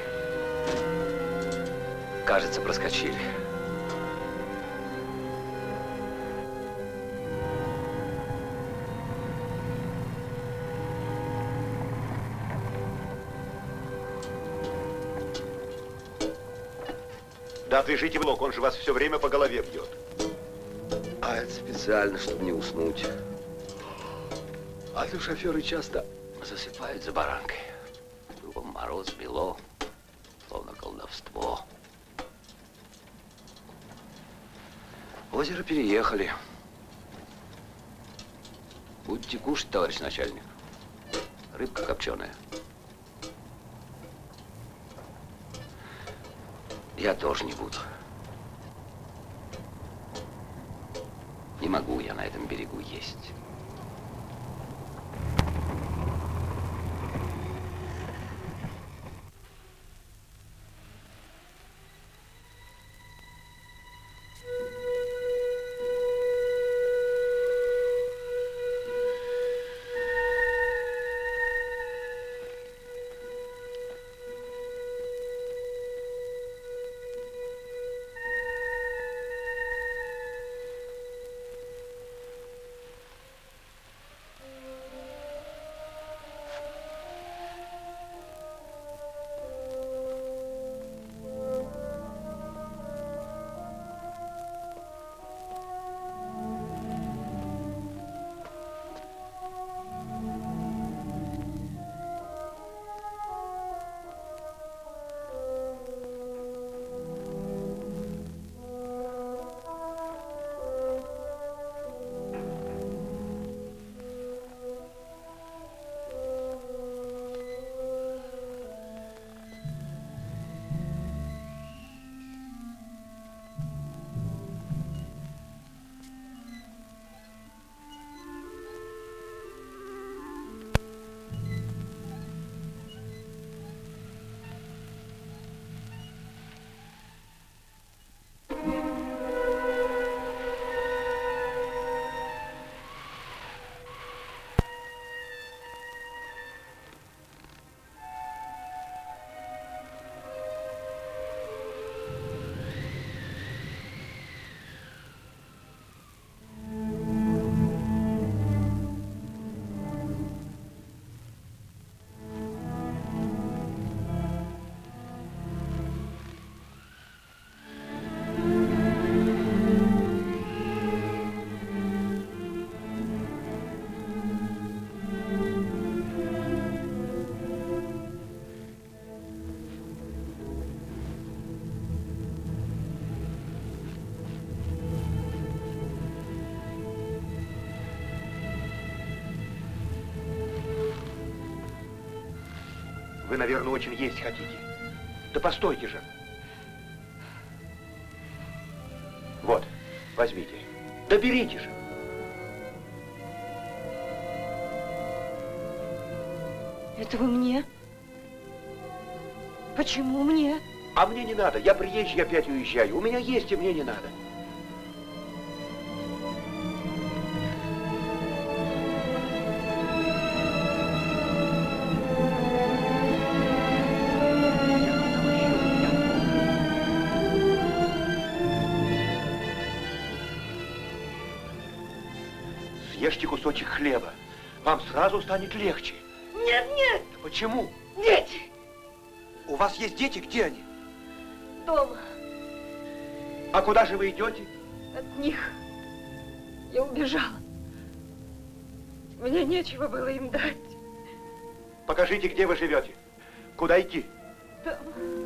кажется, проскочили. Да отвяжите блок, он же вас все время по голове бьет. А это специально, чтобы не уснуть. А то шоферы часто засыпают за баранкой. Кругом мороз, бело, словно колдовство. Озеро переехали. Будете кушать, товарищ начальник. Рыбка копченая. Я тоже не буду. Не могу я на этом берегу есть. Вы, наверное, очень есть хотите. Да постойте же. Вот, возьмите. Да берите же. Это вы мне? Почему мне? А мне не надо. Я приезжий, опять уезжаю. У меня есть, и мне не надо. Съешьте кусочек хлеба. Вам сразу станет легче. Нет, нет. Почему? Нет. У вас есть дети? Где они? Дома. А куда же вы идете? От них. Я убежала. Мне нечего было им дать. Покажите, где вы живете. Куда идти? Там.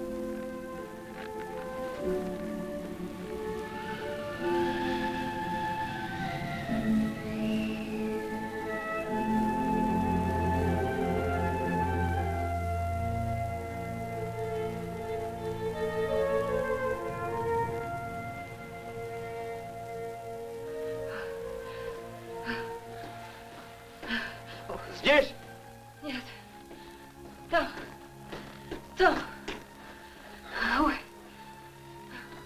Здесь? Нет. Там. Там. Ой.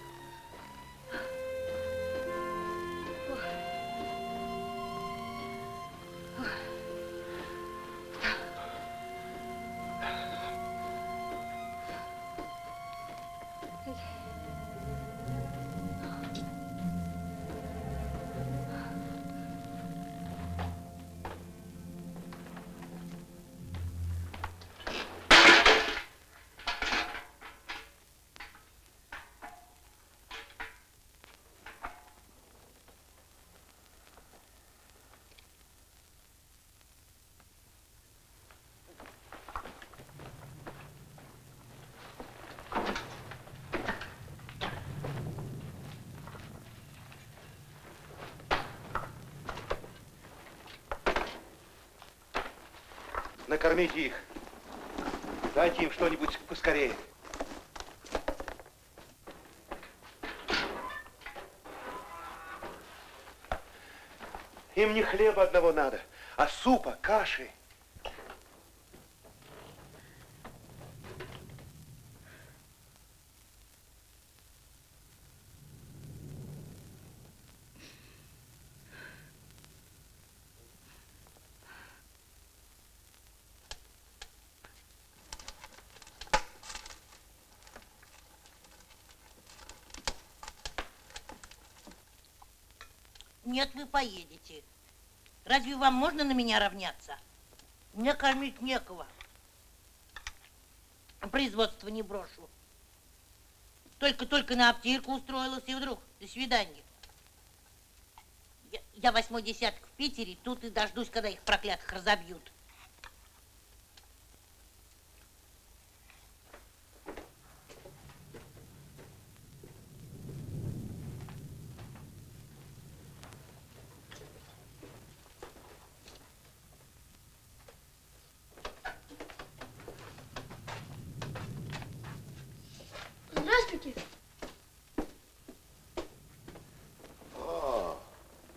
Накормите их. Дайте им что-нибудь поскорее. Им не хлеба одного надо, а супа, каши. Нет, вы поедете. Разве вам можно на меня равняться? Мне кормить некого. Производство не брошу. Только-только на аптеку устроилась, и вдруг до свидания. Я, я восьмой десяток в Питере, тут и дождусь, когда их проклятых разобьют. Здравствуйте. О,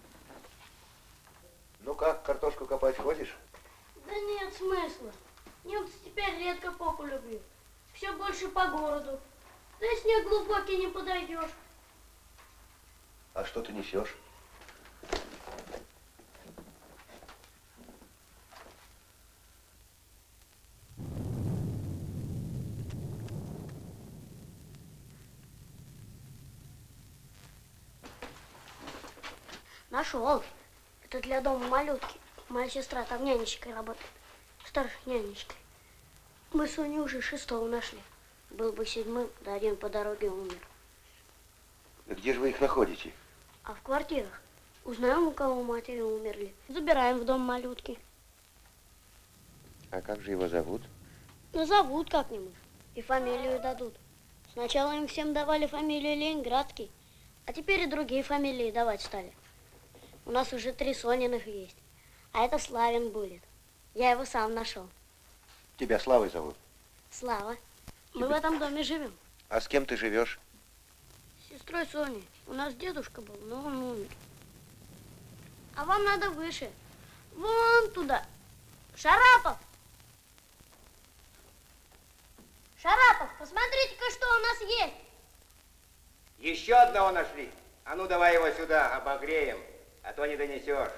ну как, картошку копать ходишь? Да нет смысла. Немцы теперь редко попу любят. Все больше по городу. Да и снег глубокий, не подойдешь. А что ты несешь? Нашел. Это для дома малютки. Моя сестра там нянечкой работает. Старшей нянечкой. Мы Соню уже шестого нашли. Был бы седьмым, да один по дороге умер. Да где же вы их находите? А в квартирах. Узнаем, у кого матери умерли. Забираем в дом малютки. А как же его зовут? Назовут как-нибудь. И фамилию дадут. Сначала им всем давали фамилию Ленинградский, а теперь и другие фамилии давать стали. У нас уже три Сониных есть. А это Славин будет. Я его сам нашел. Тебя Славой зовут? Слава. Мы в этом доме живем. А с кем ты живешь? С сестрой Соней. У нас дедушка был, но он умер. А вам надо выше. Вон туда. Шарапов! Шарапов, посмотрите-ка, что у нас есть. Еще одного нашли. А ну давай его сюда, обогреем, а то не донесешь.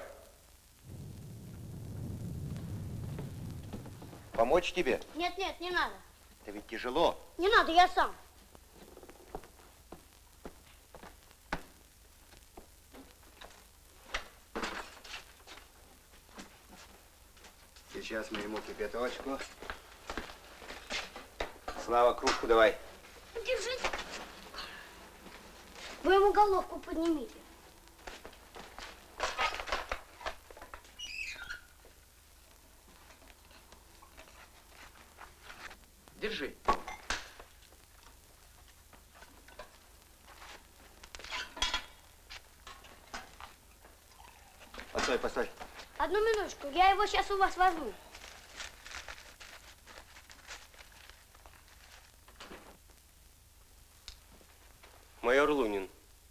Помочь тебе? Нет, нет, не надо. Это ведь тяжело. Не надо, я сам. Сейчас мы ему кипяточку. Слава, кружку давай. Держите. Вы ему головку поднимите. Держи. Постой, постой. Одну минуточку, я его сейчас у вас возьму. Майор Лунин.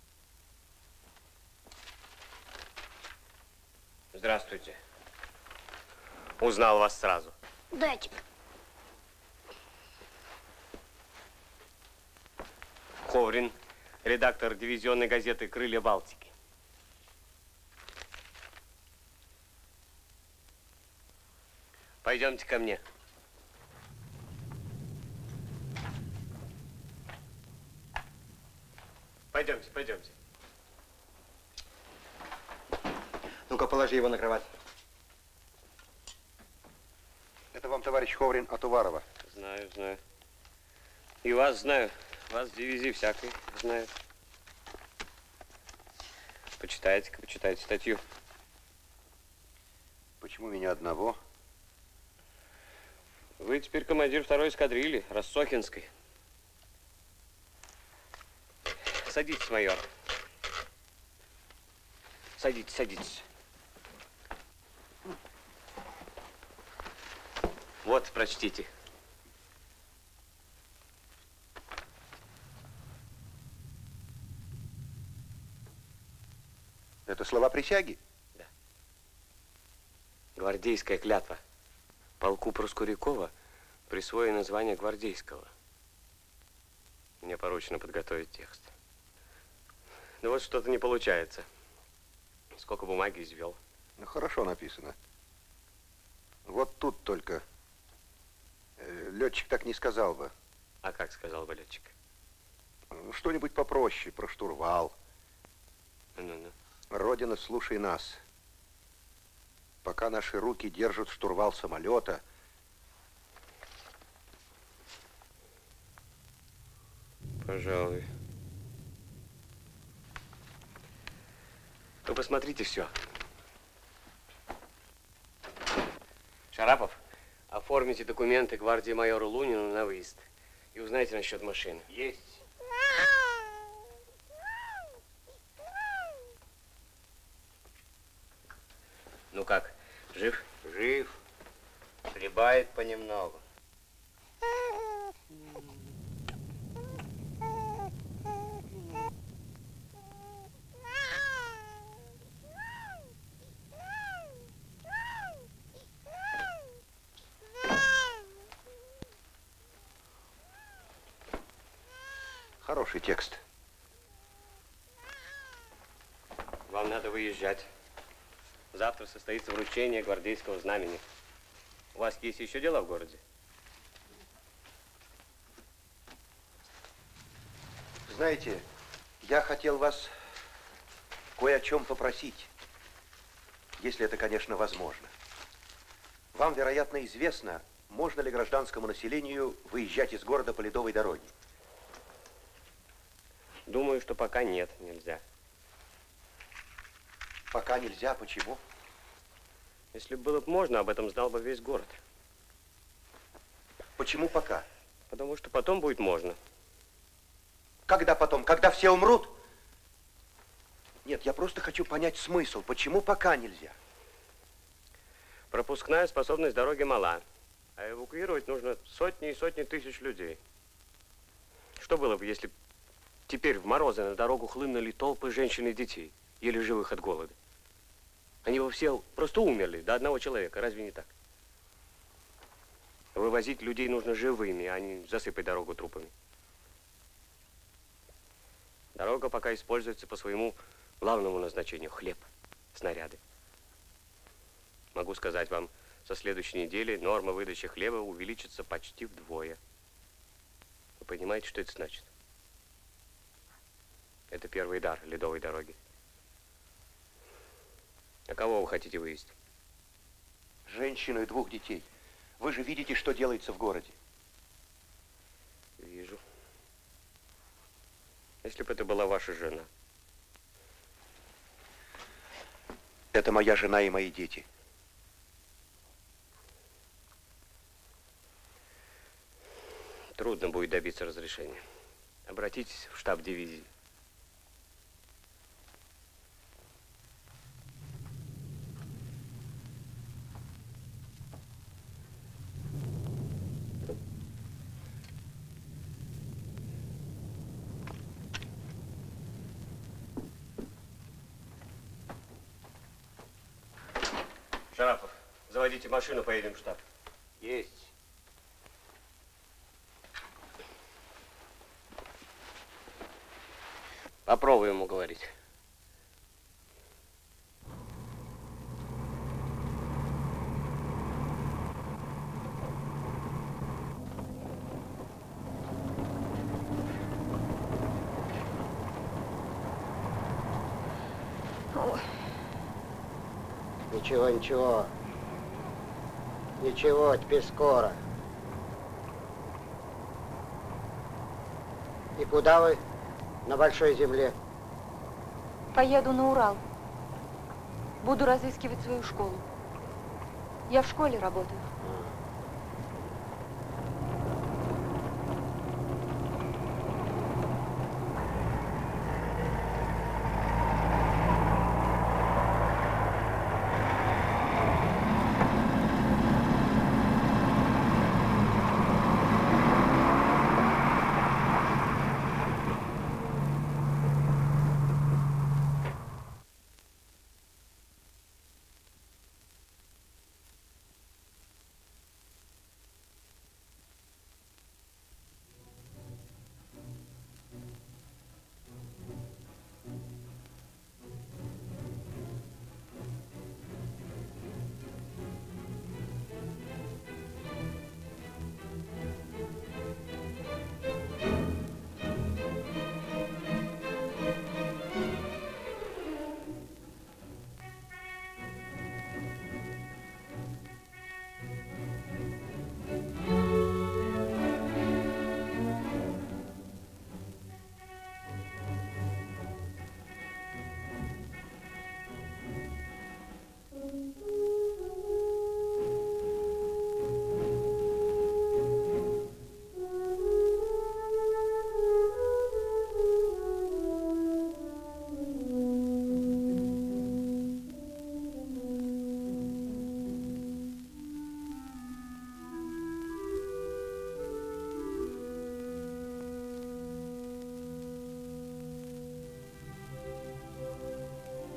Здравствуйте. Узнал вас сразу. Дайте-ка. Ховрин, редактор дивизионной газеты «Крылья Балтики». Пойдемте ко мне. Пойдемте, пойдемте. Ну-ка, положи его на кровать. Это вам, товарищ Ховрин, от Уварова. Знаю, знаю. И вас знаю. Вас в дивизии всякой знаю. Почитайте-ка, почитайте статью. Почему меня одного? Вы теперь командир второй эскадрильи, Рассохинской. Садитесь, майор. Садитесь, садитесь. Вот, прочтите. Это слова присяги? Да. Гвардейская клятва. Полку Проскурякова присвоено звание гвардейского. Мне поручено подготовить текст. Ну вот что-то не получается. Сколько бумаги извел. Ну, хорошо написано. Вот тут только э, летчик так не сказал бы. А как сказал бы летчик? Что-нибудь попроще, про штурвал. Ну-ну. Родина, слушай нас. Пока наши руки держат штурвал самолета, пожалуй. Вы посмотрите все. Шарапов, оформите документы гвардии майору Лунину на выезд. И узнайте насчет машины. Есть. Ну как, жив? Жив. Хлебает понемногу. хороший текст. Вам надо выезжать. Завтра состоится вручение гвардейского знамени. У вас есть еще дела в городе? Знаете, я хотел вас кое о чем попросить, если это, конечно, возможно. Вам, вероятно, известно, можно ли гражданскому населению выезжать из города по ледовой дороге? Думаю, что пока нет, нельзя. Пока нельзя, почему? Если бы было бы можно, об этом знал бы весь город. Почему пока? Потому что потом будет можно. Когда потом? Когда все умрут? Нет, я просто хочу понять смысл. Почему пока нельзя? Пропускная способность дороги мала, а эвакуировать нужно сотни и сотни тысяч людей. Что было бы, если теперь в морозы на дорогу хлынули толпы женщин и детей, еле живых от голода? Они бы все просто умерли до одного человека, разве не так? Вывозить людей нужно живыми, а не засыпать дорогу трупами. Дорога пока используется по своему главному назначению – хлеб, снаряды. Могу сказать вам, со следующей недели норма выдачи хлеба увеличится почти вдвое. Вы понимаете, что это значит? Это первый дар ледовой дороги. А кого вы хотите вывезти? Женщину и двух детей. Вы же видите, что делается в городе. Вижу. Если бы это была ваша жена. Это моя жена и мои дети. Трудно будет добиться разрешения. Обратитесь в штаб дивизии. Шарапов, заводите машину, поедем в штаб. Есть. Попробуем уговорить. Ничего, ничего. Ничего, теперь скоро. И куда вы? На большой земле. Поеду на Урал. Буду разыскивать свою школу. Я в школе работаю.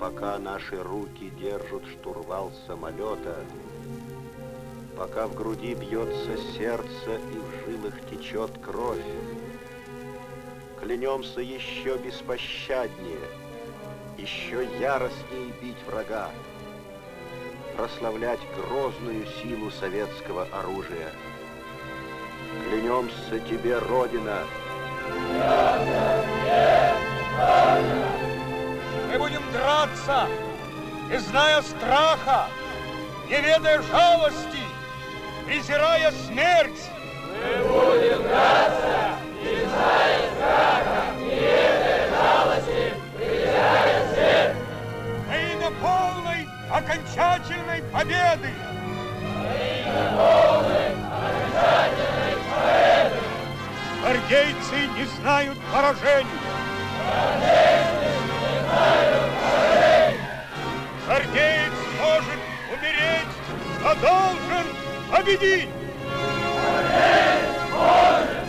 пока наши руки держат штурвал самолета, пока в груди бьется сердце и в жилах течет кровь, клянемся еще беспощаднее, еще яростнее бить врага, прославлять грозную силу советского оружия. Клянемся тебе, Родина. Мы будем драться, не зная страха, не ведая жалости, презирая смерть. Мы будем драться, не зная страха, не ведая жалости, презирая смерть. Во имя полной, окончательной победы. Во имя полной, окончательной победы. Гвардейцы не знают поражений. Гвардейцы не знают поражений. Гвардеец может умереть, но должен победить. Гвардеец может